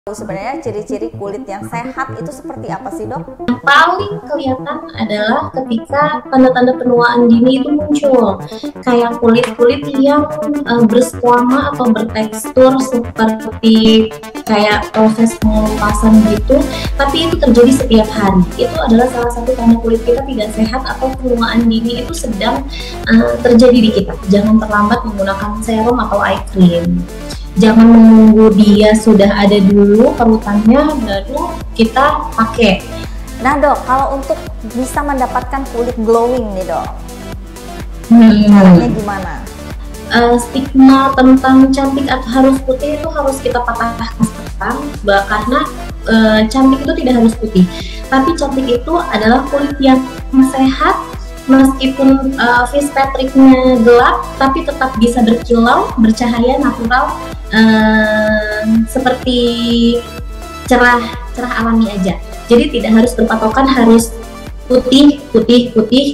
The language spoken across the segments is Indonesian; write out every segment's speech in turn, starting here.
Sebenarnya ciri-ciri kulit yang sehat itu seperti apa sih, Dok? Yang paling kelihatan adalah ketika tanda-tanda penuaan dini itu muncul, kayak kulit-kulit yang berskuama atau bertekstur seperti kayak proses pengelupasan gitu, tapi itu terjadi setiap hari. Itu adalah salah satu tanda kulit kita tidak sehat atau penuaan dini itu sedang terjadi di kita. Jangan terlambat menggunakan serum atau eye cream. Jangan menunggu dia sudah ada dulu perutannya baru kita pakai. Nah, Dok, kalau untuk bisa mendapatkan kulit glowing nih, Dok, caranya gimana? Stigma tentang cantik atau harus putih itu harus kita patahkan sekarang, karena cantik itu tidak harus putih, tapi cantik itu adalah kulit yang sehat. Meskipun face patricknya gelap, tapi tetap bisa berkilau, bercahaya, natural, seperti cerah alami aja. Jadi tidak harus berpatokan harus putih.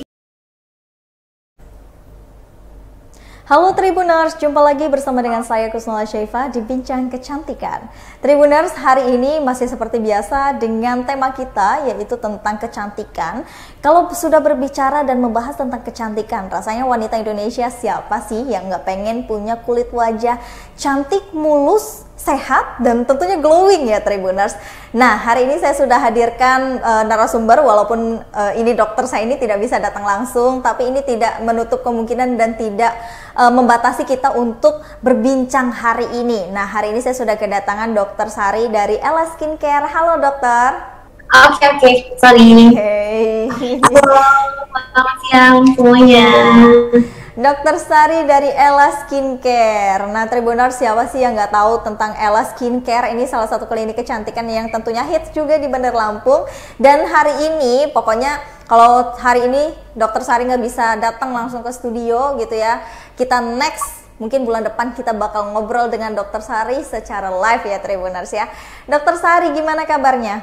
Halo Tribuners, jumpa lagi bersama dengan saya Kusnala Syaifa di Bincang Kecantikan. Tribuners, hari ini masih seperti biasa dengan tema kita yaitu tentang kecantikan. Kalau sudah berbicara dan membahas tentang kecantikan, rasanya wanita Indonesia siapa sih yang nggak pengen punya kulit wajah cantik, mulus, sehat, dan tentunya glowing ya Tribuners. Nah, hari ini saya sudah hadirkan narasumber, walaupun ini dokter saya ini tidak bisa datang langsung, tapi ini tidak menutup kemungkinan dan tidak membatasi kita untuk berbincang hari ini. Nah, hari ini saya sudah kedatangan Dokter Sari dari Ella Skincare. Halo dokter. Oke, sorry. Hey. Halo, selamat siang semuanya. Dokter Sari dari Ella Skincare. Nah, Tribuners, siapa sih yang nggak tahu tentang Ella Skincare? Ini salah satu klinik kecantikan yang tentunya hits juga di Bandar Lampung. Dan hari ini, pokoknya kalau hari ini Dokter Sari nggak bisa datang langsung ke studio gitu ya, kita next mungkin bulan depan kita bakal ngobrol dengan Dokter Sari secara live ya Tribuners ya. Dokter Sari, gimana kabarnya?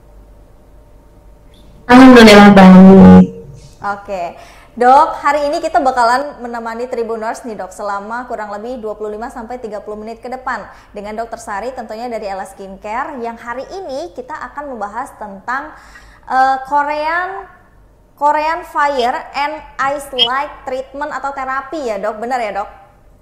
Alhamdulillah baik. Oke. Dok, hari ini kita bakalan menemani Tribuners nih Dok selama kurang lebih 25-30 menit ke depan dengan Dokter Sari tentunya dari Ella Skincare, yang hari ini kita akan membahas tentang Korean Fire and Ice Light Treatment atau terapi ya Dok, benar ya Dok?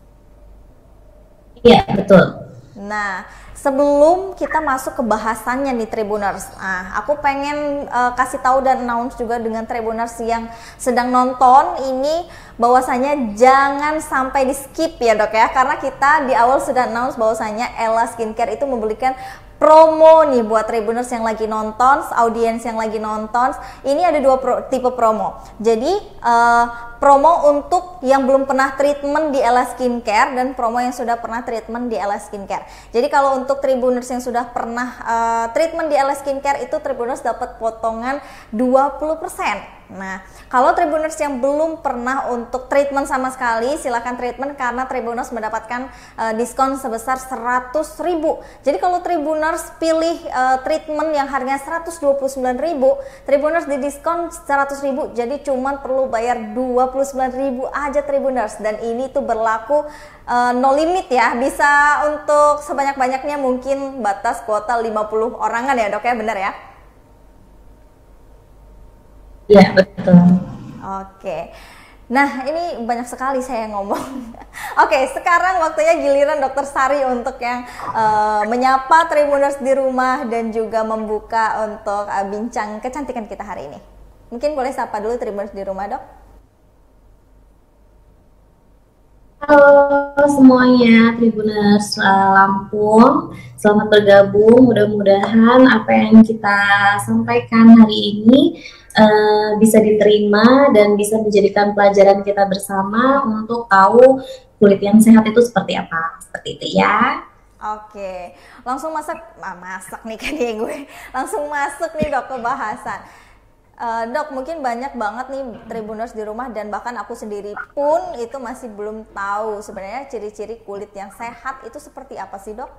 Iya, betul. Nah, sebelum kita masuk ke bahasannya nih Tribuners, aku pengen kasih tahu dan announce juga dengan Tribuners yang sedang nonton ini, bahwasanya jangan sampai di skip ya Dok ya, karena kita di awal sudah announce bahwasanya Ella Skincare itu memberikan promo nih buat Tribuners yang lagi nonton, audiens yang lagi nonton. Ini ada dua tipe promo. Jadi promo untuk yang belum pernah treatment di Ella Skincare dan promo yang sudah pernah treatment di Ella Skincare. Jadi kalau untuk Tribuners yang sudah pernah treatment di Ella Skincare itu Tribuners dapat potongan 20%. Nah, kalau Tribuners yang belum pernah untuk treatment sama sekali, silakan treatment karena Tribuners mendapatkan diskon sebesar 100.000. Jadi kalau Tribuners pilih treatment yang harganya 129.000, Tribuners di diskon 100.000, jadi cuman perlu bayar 29.000 aja Tribuners, dan ini tuh berlaku no limit ya, bisa untuk sebanyak-banyaknya, mungkin batas kuota 50 orangan ya Dok ya, benar ya? Iya, betul. Oke. Nah, ini banyak sekali saya ngomong. Oke, sekarang waktunya giliran Dokter Sari untuk yang menyapa Tribuners di rumah dan juga membuka untuk bincang kecantikan kita hari ini. Mungkin boleh sapa dulu Tribuners di rumah, Dok? Halo semuanya, Tribuners Lampung, selamat bergabung. Mudah-mudahan apa yang kita sampaikan hari ini bisa diterima dan bisa menjadikan pelajaran kita bersama untuk tahu kulit yang sehat itu seperti apa. Seperti itu ya. Oke, langsung masak nih kan ya gue. Langsung masuk nih Dok ke bahasan. Dok, mungkin banyak banget nih Tribuners di rumah dan bahkan aku sendiri pun itu masih belum tahu sebenarnya ciri-ciri kulit yang sehat itu seperti apa sih Dok?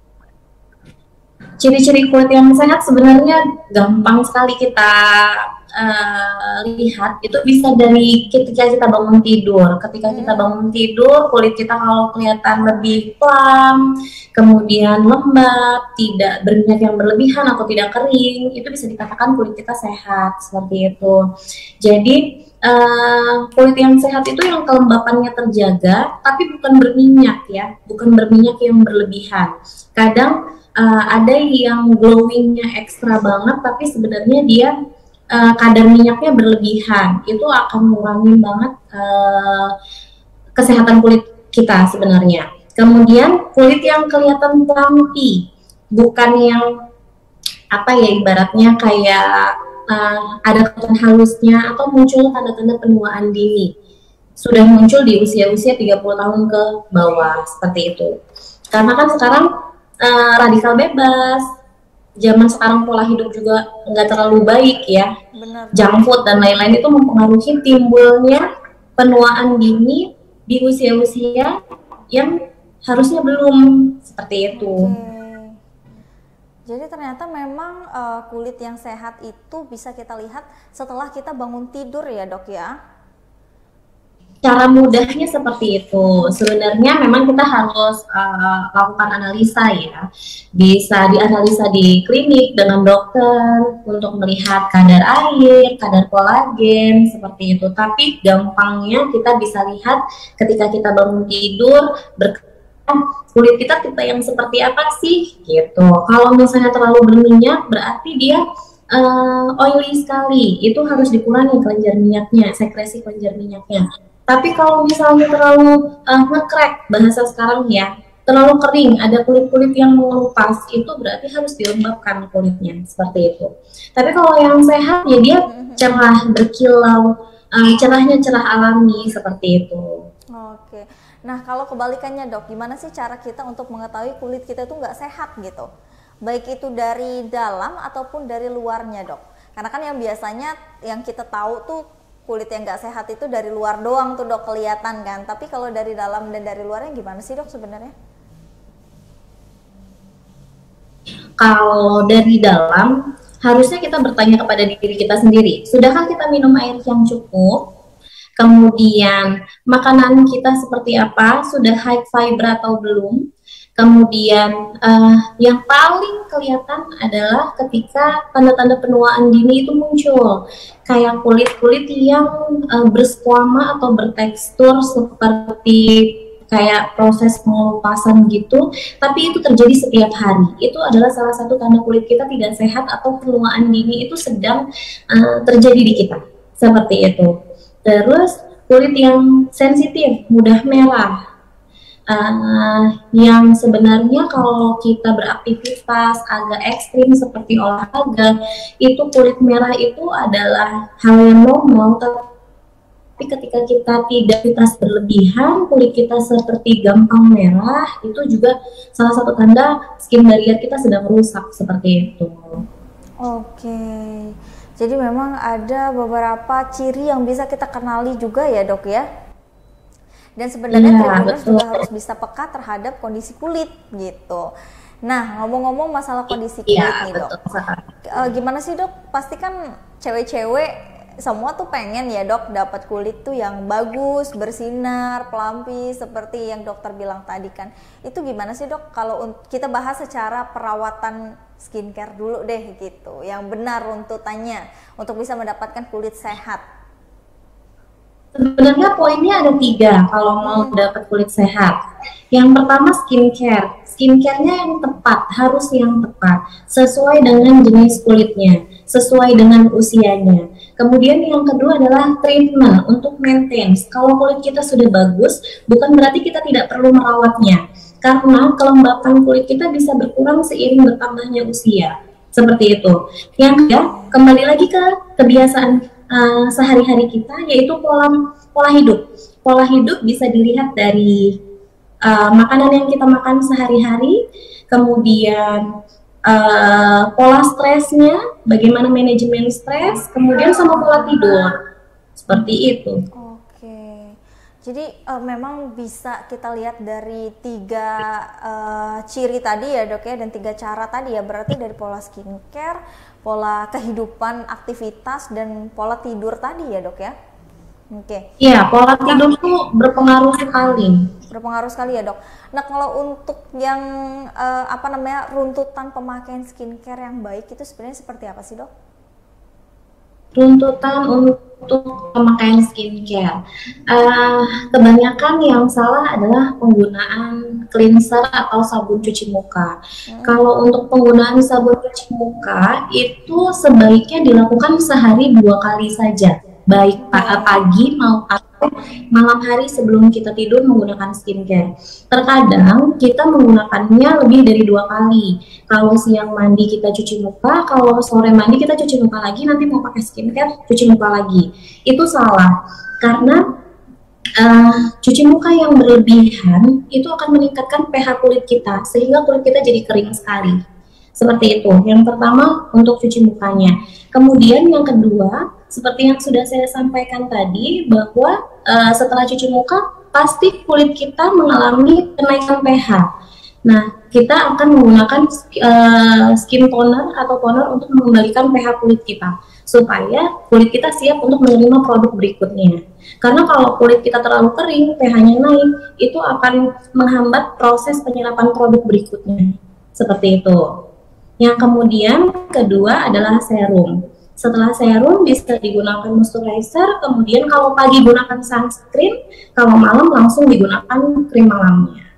Ciri-ciri kulit yang sehat sebenarnya gampang sekali kita lihat itu bisa dari ketika kita bangun tidur. Ketika kita bangun tidur, kulit kita kalau kelihatan lebih plump, kemudian lembab, tidak berminyak yang berlebihan atau tidak kering, itu bisa dikatakan kulit kita sehat seperti itu. Jadi kulit yang sehat itu yang kelembapannya terjaga, tapi bukan berminyak ya, bukan berminyak yang berlebihan. Kadang ada yang glowingnya ekstra banget, tapi sebenarnya dia kadar minyaknya berlebihan. Itu akan mengurangi banget kesehatan kulit kita sebenarnya. Kemudian kulit yang kelihatan plumpy, bukan yang apa ya, ibaratnya kayak ada keton halusnya atau muncul tanda-tanda penuaan dini. Sudah muncul di usia-usia 30 tahun ke bawah seperti itu. Karena kan sekarang radikal bebas, zaman sekarang pola hidup juga nggak terlalu baik ya. Benar. Junk food dan lain-lain itu mempengaruhi timbulnya penuaan dini di usia-usia yang harusnya belum seperti itu. Jadi ternyata memang kulit yang sehat itu bisa kita lihat setelah kita bangun tidur ya dok ya? Cara mudahnya seperti itu. Sebenarnya memang kita harus lakukan analisa ya. Bisa dianalisa di klinik dengan dokter untuk melihat kadar air, kadar kolagen seperti itu. Tapi gampangnya kita bisa lihat ketika kita bangun tidur, kulit kita tipe yang seperti apa sih gitu. Kalau misalnya terlalu berminyak berarti dia oily sekali, itu harus dikurangi kelenjar minyaknya, sekresi kelenjar minyaknya. Tapi kalau misalnya terlalu nge-crack, bahasa sekarang ya, terlalu kering, ada kulit-kulit yang mengelupas, itu berarti harus dilembabkan kulitnya, seperti itu. Tapi kalau yang sehat ya dia cerah, berkilau, cerahnya cerah alami, seperti itu. Oke. Nah, kalau kebalikannya dok, gimana sih cara kita untuk mengetahui kulit kita itu nggak sehat gitu? Baik itu dari dalam ataupun dari luarnya dok. Karena kan yang biasanya yang kita tahu tuh kulit yang nggak sehat itu dari luar doang tuh dok, kelihatan kan. Tapi kalau dari dalam dan dari luarnya gimana sih dok sebenarnya? Kalau dari dalam, harusnya kita bertanya kepada diri kita sendiri. Sudahkah kita minum air yang cukup? Kemudian makanan kita seperti apa, sudah high fiber atau belum. Kemudian yang paling kelihatan adalah ketika tanda-tanda penuaan dini itu muncul, kayak kulit-kulit yang berskuama atau bertekstur seperti kayak proses pengelupasan gitu, tapi itu terjadi setiap hari. Itu adalah salah satu tanda kulit kita tidak sehat atau penuaan dini itu sedang terjadi di kita, seperti itu. Terus kulit yang sensitif, mudah merah, yang sebenarnya kalau kita beraktivitas agak ekstrim seperti olahraga, itu kulit merah itu adalah hal yang normal. Tapi ketika kita tidak aktivitas berlebihan, kulit kita seperti gampang merah, itu juga salah satu tanda skin barrier kita sedang rusak, seperti itu. Oke. Jadi memang ada beberapa ciri yang bisa kita kenali juga ya dok ya. Dan sebenarnya Tribuners juga harus bisa peka terhadap kondisi kulit gitu. Nah ngomong-ngomong masalah kondisi kulit nih dok, gimana sih dok? Pasti kan cewek-cewek semua tuh pengen ya dok dapat kulit tuh yang bagus, bersinar, plumpy seperti yang dokter bilang tadi kan. Itu gimana sih dok? Kalau kita bahas secara perawatan skincare dulu deh gitu, yang benar runtutannya untuk bisa mendapatkan kulit sehat. Sebenarnya poinnya ada 3 kalau mau dapat kulit sehat. Yang pertama skincare. Skincare-nya yang tepat, harus yang tepat, sesuai dengan jenis kulitnya, sesuai dengan usianya. Kemudian yang kedua adalah treatment untuk maintenance. Kalau kulit kita sudah bagus, bukan berarti kita tidak perlu merawatnya. Karena kelembapan kulit kita bisa berkurang seiring bertambahnya usia. Seperti itu. Yang ketiga, kembali lagi ke kebiasaan sehari-hari kita, yaitu pola hidup. Pola hidup bisa dilihat dari makanan yang kita makan sehari-hari, kemudian pola stresnya, bagaimana manajemen stres, kemudian sama pola tidur. Seperti itu. Oke. Jadi memang bisa kita lihat dari 3 ciri tadi ya dok ya, dan 3 cara tadi ya, berarti dari pola skincare, pola kehidupan, aktivitas, dan pola tidur tadi ya dok ya. Oke. Iya, pola tidur tuh berpengaruh sekali. Berpengaruh sekali ya dok. Nah kalau untuk yang runtutan pemakaian skincare yang baik itu sebenarnya seperti apa sih dok? Runtutan untuk pemakaian skincare, kebanyakan yang salah adalah penggunaan cleanser atau sabun cuci muka. Kalau untuk penggunaan sabun cuci muka itu sebaiknya dilakukan sehari 2 kali saja, baik pagi maupun malam hari sebelum kita tidur menggunakan skincare. Terkadang kita menggunakannya lebih dari 2 kali. Kalau siang mandi kita cuci muka, kalau sore mandi kita cuci muka lagi, nanti mau pakai skincare cuci muka lagi. Itu salah, karena cuci muka yang berlebihan itu akan meningkatkan pH kulit kita, sehingga kulit kita jadi kering sekali. Seperti itu. Yang pertama untuk cuci mukanya. Kemudian yang kedua, seperti yang sudah saya sampaikan tadi, bahwa setelah cuci muka pasti kulit kita mengalami kenaikan pH. Nah, kita akan menggunakan skin toner atau toner untuk mengembalikan pH kulit kita, supaya kulit kita siap untuk menerima produk berikutnya. Karena kalau kulit kita terlalu kering, pH-nya naik, itu akan menghambat proses penyerapan produk berikutnya. Seperti itu. Yang kemudian kedua adalah serum. Setelah serum bisa digunakan moisturizer, kemudian kalau pagi gunakan sunscreen, kalau malam langsung digunakan krim malamnya.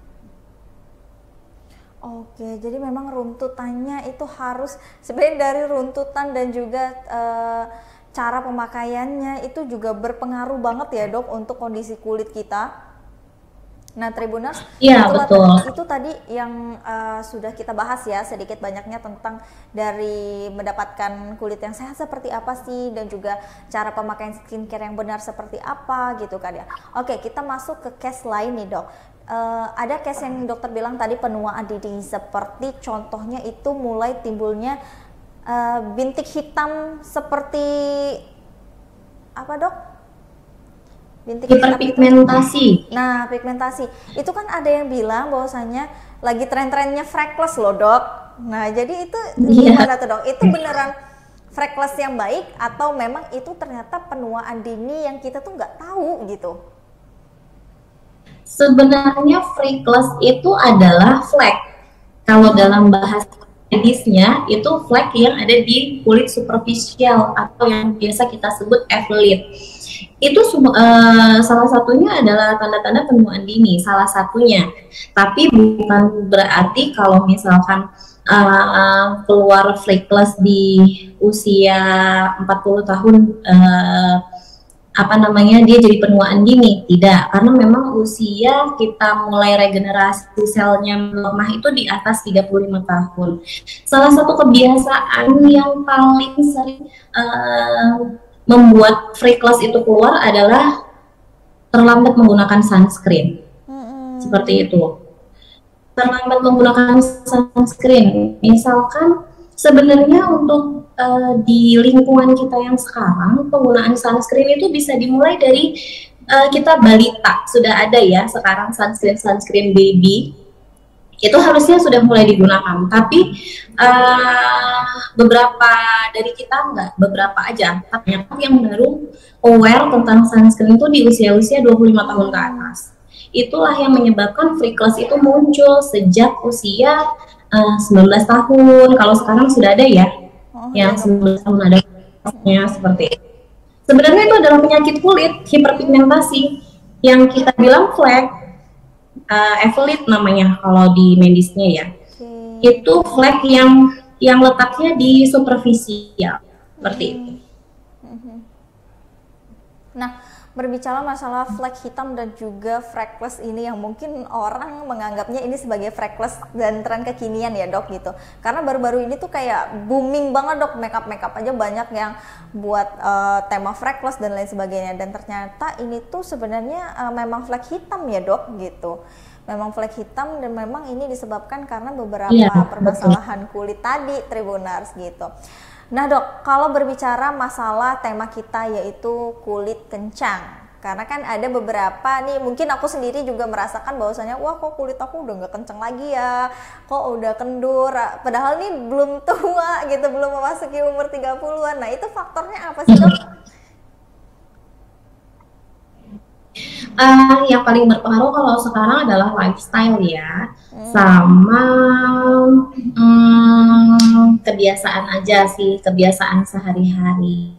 Oke, jadi memang runtutannya itu harus sebenarnya dari runtutan dan juga cara pemakaiannya itu juga berpengaruh banget ya dok untuk kondisi kulit kita. Nah Tribuners, ya, itu tadi yang sudah kita bahas ya sedikit banyaknya tentang dari mendapatkan kulit yang sehat seperti apa sih, dan juga cara pemakaian skincare yang benar seperti apa gitu kan ya. Oke, kita masuk ke case lain nih dok. Ada case yang dokter bilang tadi penuaan dini, seperti contohnya itu mulai timbulnya bintik hitam seperti apa dok? Hiperpigmentasi. Nah, pigmentasi. Itu kan ada yang bilang bahwasanya lagi tren-trennya freckles loh, Dok. Nah, jadi itu gimana tuh, Dok? Itu beneran freckles yang baik atau memang itu ternyata penuaan dini yang kita tuh nggak tahu gitu? Sebenarnya freckles itu adalah flek. Kalau dalam bahasa medisnya itu flek yang ada di kulit superficial atau yang biasa kita sebut eflit. Itu salah satunya adalah tanda-tanda penuaan dini, salah satunya. Tapi bukan berarti kalau misalkan keluar freckles di usia 40 tahun dia jadi penuaan dini. Tidak, karena memang usia kita mulai regenerasi selnya melemah itu di atas 35 tahun. Salah satu kebiasaan yang paling sering membuat freckles itu keluar adalah terlambat menggunakan sunscreen. Seperti itu. Terlambat menggunakan sunscreen. Misalkan sebenarnya untuk di lingkungan kita yang sekarang, penggunaan sunscreen itu bisa dimulai dari kita balita. Sudah ada ya sekarang sunscreen baby. Itu harusnya sudah mulai digunakan, tapi beberapa dari kita enggak, beberapa aja. Tapi yang baru aware tentang sunscreen itu di usia-usia 25 tahun ke atas. Itulah yang menyebabkan freckles itu muncul sejak usia 19 tahun. Kalau sekarang sudah ada ya, yang 19 tahun ada seperti itu. Sebenarnya itu adalah penyakit kulit, hiperpigmentasi, yang kita bilang flek. Eflit namanya kalau di medisnya ya. Itu flek yang letaknya di superficial seperti itu. Nah, berbicara masalah flek hitam dan juga freckles ini yang mungkin orang menganggapnya ini sebagai freckles dan tren kekinian ya dok gitu. Karena baru-baru ini tuh kayak booming banget dok, makeup aja banyak yang buat tema freckles dan lain sebagainya, dan ternyata ini tuh sebenarnya memang flek hitam ya dok gitu. Memang flek hitam dan memang ini disebabkan karena beberapa permasalahan kulit tadi Tribuners gitu. Nah dok, kalau berbicara masalah tema kita yaitu kulit kencang. Karena kan ada beberapa nih, mungkin aku sendiri juga merasakan bahwasanya wah kok kulit aku udah nggak kenceng lagi ya, kok udah kendur, padahal nih belum tua gitu, belum memasuki umur 30-an. Nah itu faktornya apa sih dok? Yang paling berpengaruh kalau sekarang adalah lifestyle ya, sama kebiasaan aja sih, kebiasaan sehari-hari.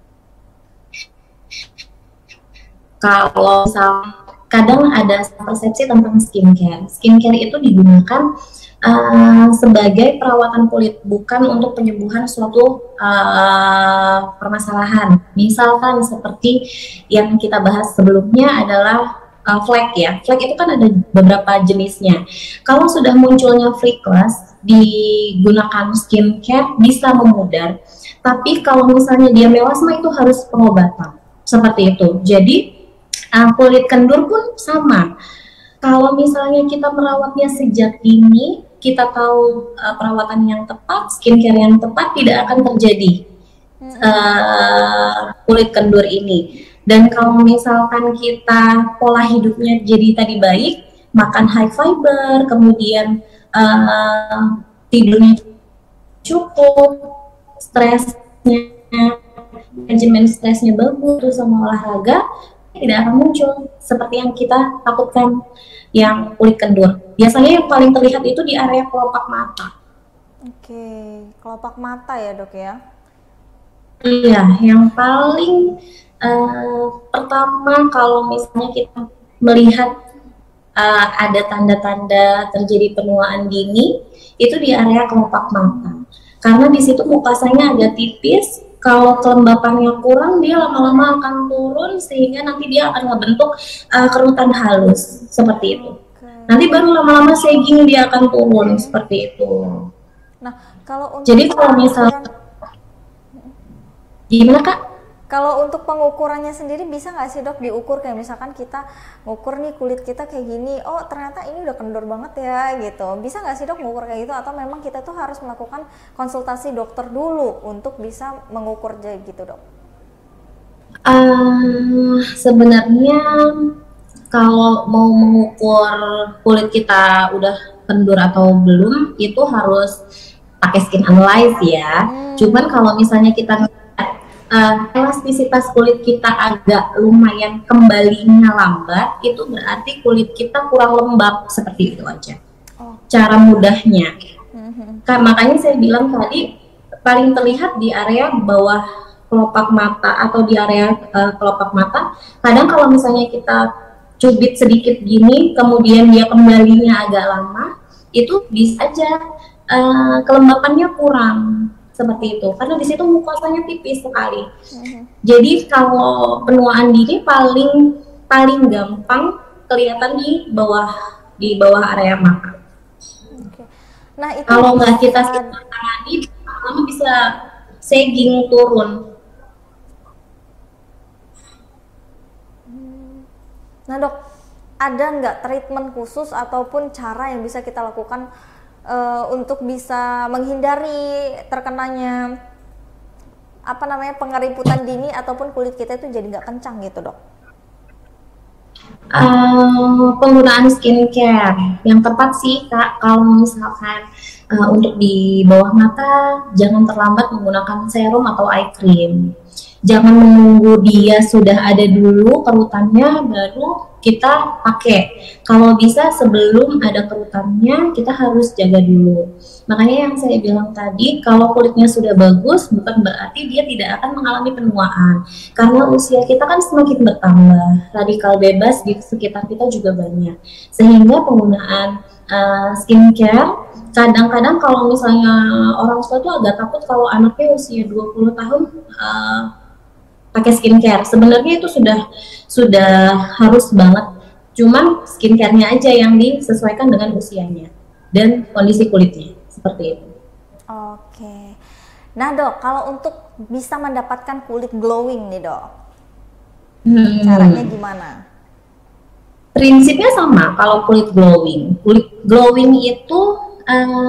Kalau kadang ada persepsi tentang skincare. Skincare itu digunakan sebagai perawatan kulit, bukan untuk penyembuhan suatu permasalahan. Misalkan seperti yang kita bahas sebelumnya adalah flek ya. Flek itu kan ada beberapa jenisnya. Kalau sudah munculnya freckles, digunakan skincare bisa memudar. Tapi kalau misalnya dia melasma itu harus pengobatan. Seperti itu. Jadi kulit kendur pun sama. Kalau misalnya kita merawatnya sejak dini, kita tahu perawatan yang tepat, skincare yang tepat, tidak akan terjadi kulit kendur ini. Dan kalau misalkan kita pola hidupnya jadi tadi baik, makan high fiber, kemudian tidurnya cukup, stresnya, manajemen stresnya bagus, terus sama olahraga, tidak akan muncul seperti yang kita takutkan yang kulit kendur. Biasanya yang paling terlihat itu di area kelopak mata. Oke, kelopak mata ya dok ya? Iya, yang paling pertama kalau misalnya kita melihat ada tanda-tanda terjadi penuaan dini, itu di area kelopak mata. Karena di situ mukasanya agak tipis. Kalau kelembapannya kurang, dia lama-lama akan turun sehingga nanti dia akan ngebentuk kerutan halus seperti itu. Nanti baru lama-lama sagging dia akan turun seperti itu. Nah, kalau untuk jadi kalau misalnya gimana Kak? Kalau untuk pengukurannya sendiri bisa nggak sih dok diukur, kayak misalkan kita ngukur nih kulit kita kayak gini, oh ternyata ini udah kendur banget ya gitu, bisa nggak sih dok mengukur kayak gitu, atau memang kita tuh harus melakukan konsultasi dokter dulu untuk bisa mengukur gitu dok? Sebenarnya kalau mau mengukur kulit kita udah kendur atau belum, itu harus pakai skin analyze ya. Cuman kalau misalnya kita elastisitas kulit kita agak lumayan kembalinya lambat, itu berarti kulit kita kurang lembab, seperti itu aja. Cara mudahnya. Makanya saya bilang tadi paling terlihat di area bawah kelopak mata atau di area kelopak mata. Kadang kalau misalnya kita cubit sedikit gini, kemudian dia kembalinya agak lama, itu bisa aja kelembapannya kurang. Seperti itu, karena di situ mukosanya tipis sekali. Jadi kalau penuaan dini paling gampang kelihatan di bawah area mata. Nah, itu kalau nggak kita tangani, lama bisa sagging turun. Nah dok, ada nggak treatment khusus ataupun cara yang bisa kita lakukan untuk bisa menghindari terkenanya pengeriputan dini ataupun kulit kita itu jadi nggak kencang gitu dok? Penggunaan skincare yang tepat sih Kak. Kalau misalkan untuk di bawah mata, jangan terlambat menggunakan serum atau eye cream. Jangan menunggu dia sudah ada dulu kerutannya baru kita pakai. Kalau bisa sebelum ada kerutannya kita harus jaga dulu. Makanya yang saya bilang tadi, kalau kulitnya sudah bagus bukan berarti dia tidak akan mengalami penuaan. Karena usia kita kan semakin bertambah, radikal bebas di sekitar kita juga banyak. Sehingga penggunaan skincare, kadang-kadang kalau misalnya orang tua tuh agak takut kalau anaknya usia 20 tahun pakai skincare. Sebenarnya itu sudah harus banget. Cuman skincare-nya aja yang disesuaikan dengan usianya dan kondisi kulitnya, seperti itu. Oke. Nah dok, kalau untuk bisa mendapatkan kulit glowing nih dok, caranya gimana? Prinsipnya sama. Kalau kulit glowing itu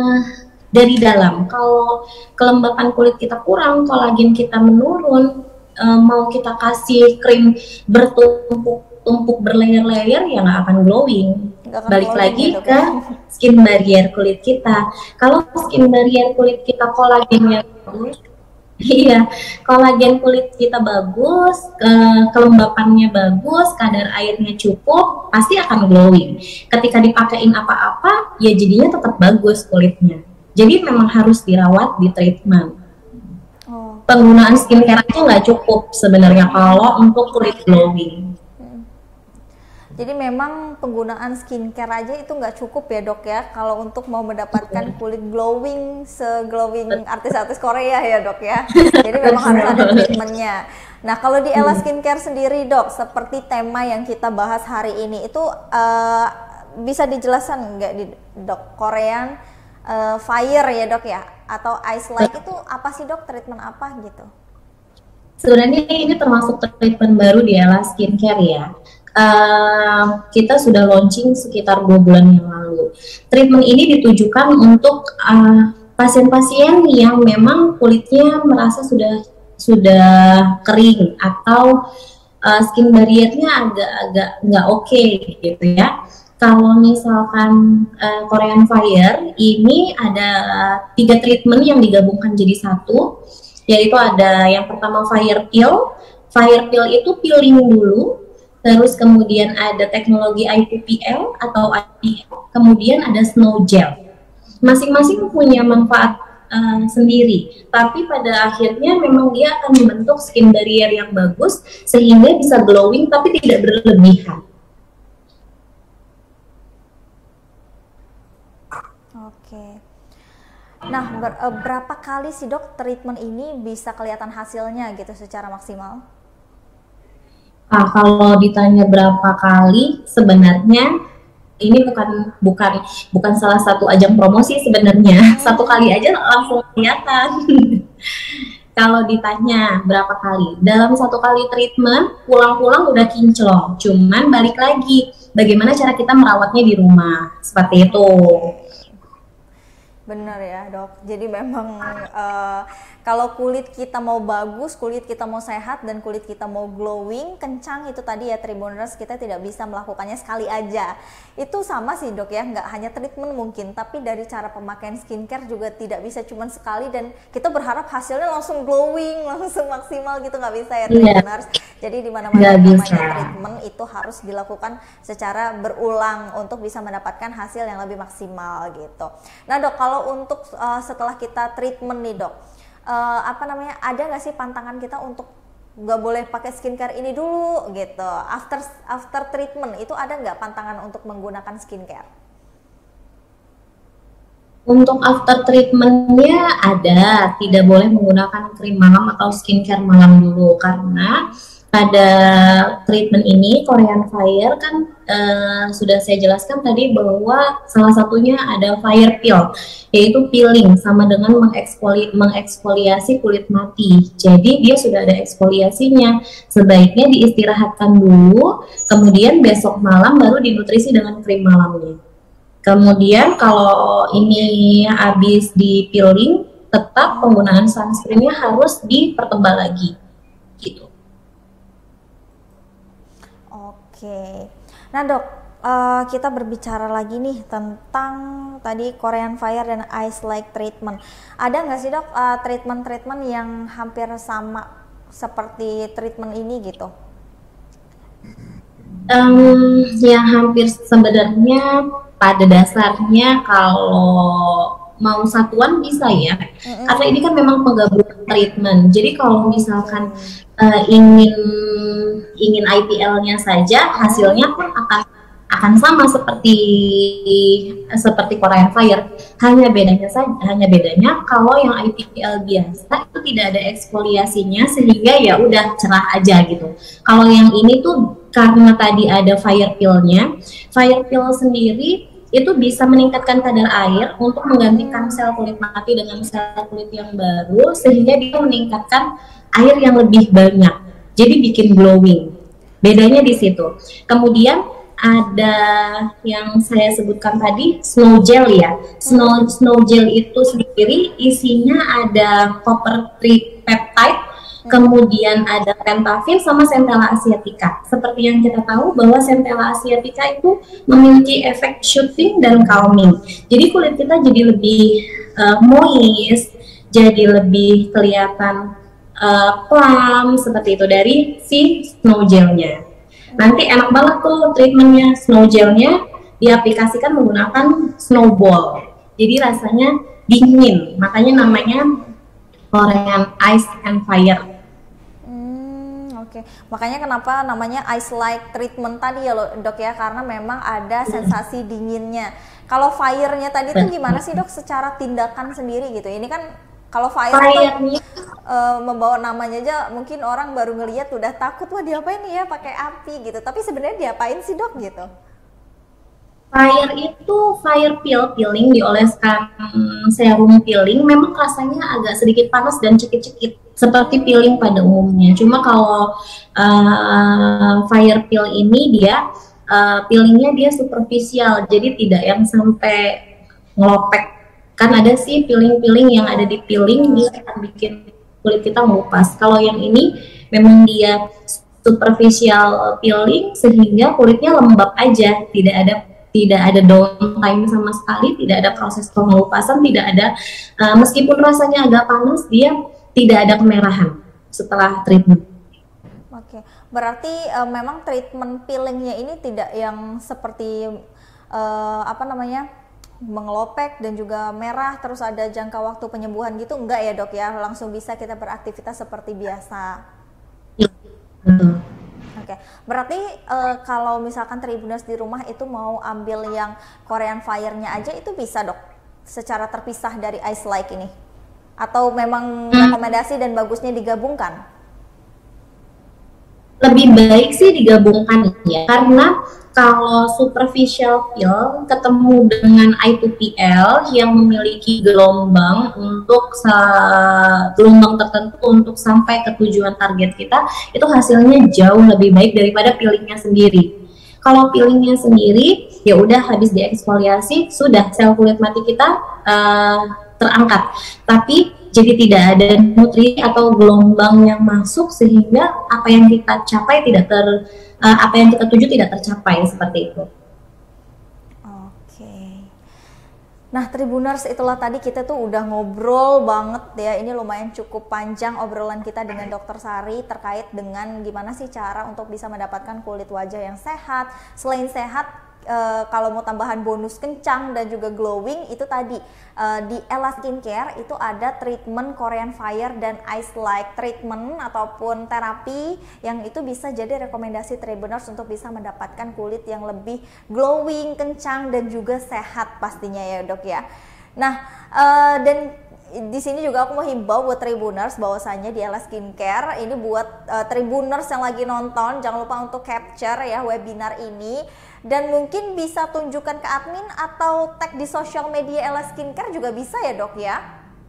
dari dalam. Kalau kelembapan kulit kita kurang, kolagen kita menurun, mau kita kasih krim bertumpuk-tumpuk berlayer-layer ya nggak akan glowing. Balik lagi ke skin barrier kulit kita. Kalau skin barrier kulit kita kolagennya bagus, iya, kolagen kulit kita bagus, kelembapannya bagus, kadar airnya cukup, pasti akan glowing. Ketika dipakein apa-apa, ya jadinya tetap bagus kulitnya. Jadi memang harus dirawat, di treatment. Penggunaan skincare aja nggak cukup sebenarnya kalau untuk kulit glowing. Jadi memang penggunaan skincare aja itu nggak cukup ya dok ya, kalau untuk mau mendapatkan kulit glowing se-glowing artis-artis Korea ya dok ya. Jadi memang harus ada treatmentnya. Nah kalau di Ella Skincare sendiri dok, seperti tema yang kita bahas hari ini itu bisa dijelaskan nggak di dok, Korean Fire ya dok ya, atau Ice Like itu apa sih dok, treatment apa gitu? Sebenarnya ini termasuk treatment baru di Ella Skincare ya. Kita sudah launching sekitar 2 bulan yang lalu. Treatment ini ditujukan untuk pasien-pasien yang memang kulitnya merasa sudah kering atau skin barriernya agak-agak nggak oke gitu ya. Kalau misalkan Korean Fire ini ada 3 treatment yang digabungkan jadi satu, yaitu ada yang pertama Fire Peel. Fire Peel itu peeling dulu. Terus kemudian ada teknologi IPPL atau IPL, kemudian ada snow gel. Masing-masing punya manfaat sendiri, tapi pada akhirnya memang dia akan membentuk skin barrier yang bagus sehingga bisa glowing tapi tidak berlebihan. Oke. Nah, berapa kali sih dok treatment ini bisa kelihatan hasilnya gitu secara maksimal? Kalau ditanya berapa kali, sebenarnya ini bukan salah satu ajang promosi sebenarnya. Satu kali aja langsung kelihatan. Kalau ditanya berapa kali, dalam satu kali treatment pulang-pulang udah kinclong. Cuman balik lagi, bagaimana cara kita merawatnya di rumah, seperti itu. Bener ya dok, jadi memang kalau kulit kita mau bagus, kulit kita mau sehat, dan kulit kita mau glowing, kencang itu tadi ya Tribuners, kita tidak bisa melakukannya sekali aja. Itu sama sih dok ya, nggak hanya treatment mungkin, tapi dari cara pemakaian skincare juga tidak bisa cuma sekali dan kita berharap hasilnya langsung glowing, langsung maksimal gitu, nggak bisa ya Tribuners. Jadi di mana-mana namanya treatment itu harus dilakukan secara berulang untuk bisa mendapatkan hasil yang lebih maksimal gitu. Nah dok, kalau untuk setelah kita treatment nih dok, ada nggak sih pantangan kita untuk nggak boleh pakai skincare ini dulu gitu, after treatment itu ada nggak pantangan untuk menggunakan skincare? Untuk after treatmentnya ada, tidak boleh menggunakan krim malam atau skincare malam dulu, karena pada treatment ini Korean Fire kan sudah saya jelaskan tadi bahwa salah satunya ada Fire Peel, yaitu peeling sama dengan mengeksfoliasi kulit mati. Jadi dia sudah ada eksfoliasinya, sebaiknya diistirahatkan dulu, kemudian besok malam baru dinutrisi dengan krim malamnya. Kemudian kalau ini habis di peeling, tetap penggunaan sunscreennya harus dipertebal lagi gitu. Oke, nah dok, kita berbicara lagi nih tentang tadi Korean Fire dan Ice Like treatment. Ada nggak sih dok treatment-treatment yang hampir sama seperti treatment ini gitu? Yang hampir sebenarnya pada dasarnya kalau mau satuan bisa ya, karena ini kan memang penggabungan treatment. Jadi kalau misalkan ingin IPL-nya saja, hasilnya pun akan sama seperti Korean Fire. Hanya bedanya kalau yang IPL biasa itu tidak ada eksfoliasinya, sehingga ya udah cerah aja gitu. Kalau yang ini tuh karena tadi ada Fire Peel-nya, Fire Peel sendiri itu bisa meningkatkan kadar air untuk menggantikan sel kulit mati dengan sel kulit yang baru, sehingga dia meningkatkan air yang lebih banyak, jadi bikin glowing. Bedanya di situ. Kemudian ada yang saya sebutkan tadi, snow gel ya. Snow gel itu sendiri isinya ada copper tripeptide Kemudian ada Pentavir sama Centella asiatica. Seperti yang kita tahu bahwa Centella asiatica itu memiliki efek shooting dan calming. Jadi kulit kita jadi lebih moist, jadi lebih kelihatan plump seperti itu dari si snow gelnya. Nanti enak banget tuh treatmentnya, snow gelnya diaplikasikan menggunakan snowball. Jadi rasanya dingin, makanya namanya Korean Ice and Fire. Oke. Makanya kenapa namanya ice like treatment tadi ya loh, Dok ya, karena memang ada sensasi dinginnya. Kalau fire-nya tadi tuh gimana sih, Dok, secara tindakan sendiri gitu? Ini kan kalau fire tuh membawa namanya aja mungkin orang baru ngelihat udah takut, wah diapain nih ya pakai api gitu. Tapi sebenarnya diapain sih, Dok, gitu? Fire itu fire peeling, dioleskan serum peeling, memang rasanya agak sedikit panas dan cekit-cekit seperti peeling pada umumnya. Cuma kalau fire peel ini dia peelingnya dia superficial, jadi tidak yang sampai ngelopek. Kan ada sih peeling-peeling yang ada di peeling dia akan bikin kulit kita mengupas. Kalau yang ini memang dia superficial peeling sehingga kulitnya lembab aja, tidak ada downtime sama sekali, tidak ada proses pengelupasan, tidak ada meskipun rasanya agak panas, dia tidak ada kemerahan setelah treatment. Oke, berarti memang treatment peelingnya ini tidak yang seperti mengelopek dan juga merah terus ada jangka waktu penyembuhan gitu, enggak ya, Dok ya? Langsung bisa kita beraktivitas seperti biasa. Oke, berarti kalau misalkan Tribuners di rumah itu mau ambil yang Korean Fire-nya aja itu bisa, Dok? Secara terpisah dari Ice Like ini? Atau memang rekomendasi dan bagusnya digabungkan? Lebih baik sih digabungkan ya, karena kalau superficial peel ketemu dengan I2PL yang memiliki gelombang tertentu untuk sampai ke tujuan target kita, itu hasilnya jauh lebih baik daripada peelingnya sendiri. Kalau peelingnya sendiri ya udah habis dieksfoliasi sudah sel kulit mati kita terangkat, tapi jadi tidak ada nutri atau gelombang yang masuk sehingga apa yang kita capai apa yang kita tuju tidak tercapai, seperti itu. Oke. Nah, Tribuners, itulah tadi kita tuh udah ngobrol banget ya. Ini lumayan cukup panjang obrolan kita dengan Dokter Sari terkait dengan gimana sih cara untuk bisa mendapatkan kulit wajah yang sehat. Selain sehat, kalau mau tambahan bonus kencang dan juga glowing itu tadi di Ella Skincare itu ada treatment Korean Fire dan Ice Like treatment ataupun terapi yang itu bisa jadi rekomendasi Tribuners untuk bisa mendapatkan kulit yang lebih glowing, kencang dan juga sehat pastinya ya, Dok ya. Nah, dan di sini juga aku mau himbau buat Tribuners bahwasanya di Ella Skincare ini buat Tribuners yang lagi nonton jangan lupa untuk capture ya webinar ini dan mungkin bisa tunjukkan ke admin atau tag di sosial media Ella Skincare juga bisa ya, Dok ya.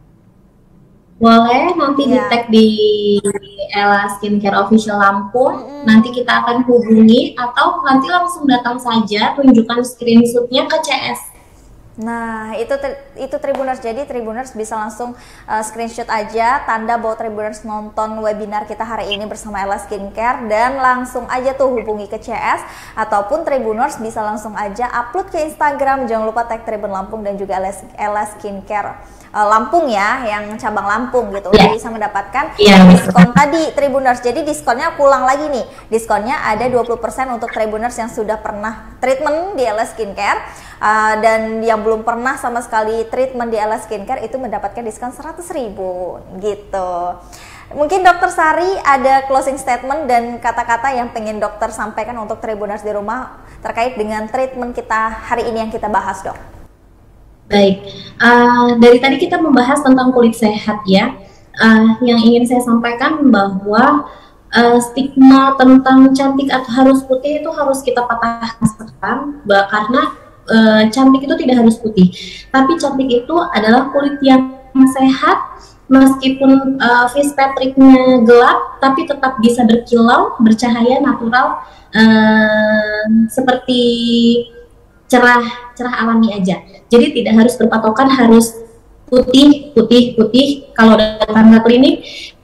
Boleh nanti di tag di Ella Skincare Official Lampung, nanti kita akan hubungi atau nanti langsung datang saja tunjukkan screenshotnya ke CS. Nah, itu Tribuners. Jadi Tribuners bisa langsung screenshot aja tanda bahwa Tribuners nonton webinar kita hari ini bersama Ella Skincare dan langsung aja tuh hubungi ke CS ataupun Tribuners bisa langsung aja upload ke Instagram. Jangan lupa tag Tribun Lampung dan juga Ella Skincare Lampung ya, yang cabang Lampung gitu. Udah bisa mendapatkan diskon tadi Tribuners. Jadi diskonnya aku ulang lagi nih. Diskonnya ada 20% untuk Tribuners yang sudah pernah treatment di Ella Skincare. Dan yang belum pernah sama sekali treatment di Ella Skincare itu mendapatkan diskon 100.000 gitu. Mungkin Dokter Sari ada closing statement dan kata-kata yang pengen dokter sampaikan untuk Tribuners di rumah terkait dengan treatment kita hari ini yang kita bahas, Dok. Baik, dari tadi kita membahas tentang kulit sehat ya. Yang ingin saya sampaikan bahwa stigma tentang cantik atau harus putih itu harus kita patahkan sekarang, karena cantik itu tidak harus putih, tapi cantik itu adalah kulit yang sehat, meskipun face patricknya gelap, tapi tetap bisa berkilau, bercahaya, natural, seperti cerah alami aja. Jadi tidak harus berpatokan harus putih. Kalau datang ke klinik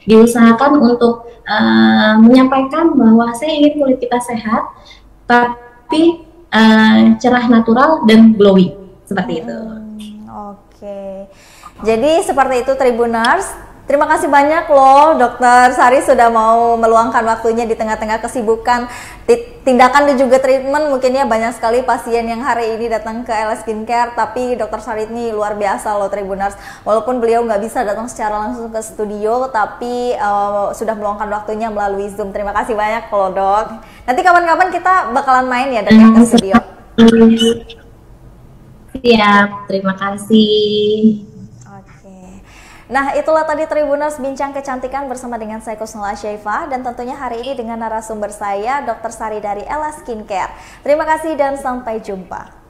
diusahakan untuk menyampaikan bahwa saya ingin kulit kita sehat, tapi cerah, natural, dan glowing seperti itu. Oke. Jadi seperti itu Tribuners. Terima kasih banyak loh Dokter Sari sudah mau meluangkan waktunya di tengah-tengah kesibukan tindakan dan juga treatment. Mungkin ya banyak sekali pasien yang hari ini datang ke LS Skincare, tapi Dokter Sari ini luar biasa loh Tribuners. Walaupun beliau nggak bisa datang secara langsung ke studio, tapi sudah meluangkan waktunya melalui Zoom. Terima kasih banyak loh Dok. Nanti kapan-kapan kita bakalan main ya Dok ya ke studio. Siap, terima kasih. Nah, itulah tadi Tribuners bincang kecantikan bersama dengan saya Kusnula Syaifah, dan tentunya hari ini dengan narasumber saya Dr. Sari dari Ella Skincare. Terima kasih dan sampai jumpa.